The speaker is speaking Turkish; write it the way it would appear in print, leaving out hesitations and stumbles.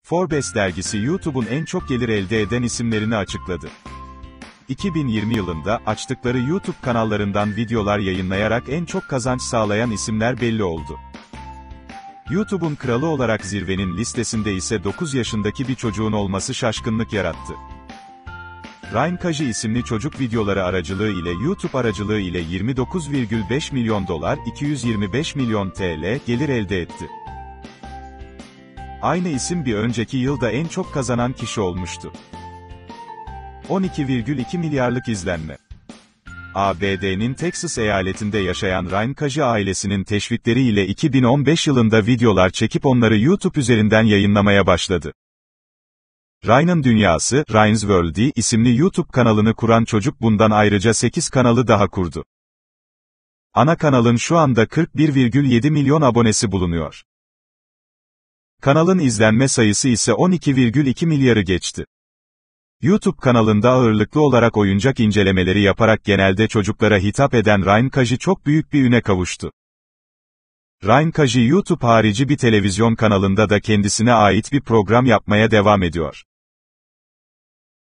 Forbes dergisi YouTube'un en çok gelir elde eden isimlerini açıkladı. 2020 yılında, açtıkları YouTube kanallarından videolar yayınlayarak en çok kazanç sağlayan isimler belli oldu. YouTube'un kralı olarak zirvenin listesinde ise 9 yaşındaki bir çocuğun olması şaşkınlık yarattı. Ryan Kaji isimli çocuk videoları aracılığı ile YouTube aracılığı ile 29,5 milyon dolar, 225 milyon TL gelir elde etti. Aynı isim bir önceki yılda en çok kazanan kişi olmuştu. 12,2 milyarlık izlenme. ABD'nin Texas eyaletinde yaşayan Ryan Kaji ailesinin teşvikleriyle 2015 yılında videolar çekip onları YouTube üzerinden yayınlamaya başladı. Ryan'ın Dünyası, Ryan's World isimli YouTube kanalını kuran çocuk bundan ayrıca 8 kanalı daha kurdu. Ana kanalın şu anda 41,7 milyon abonesi bulunuyor. Kanalın izlenme sayısı ise 12,2 milyarı geçti. YouTube kanalında ağırlıklı olarak oyuncak incelemeleri yaparak genelde çocuklara hitap eden Ryan Kaji çok büyük bir üne kavuştu. Ryan Kaji YouTube harici bir televizyon kanalında da kendisine ait bir program yapmaya devam ediyor.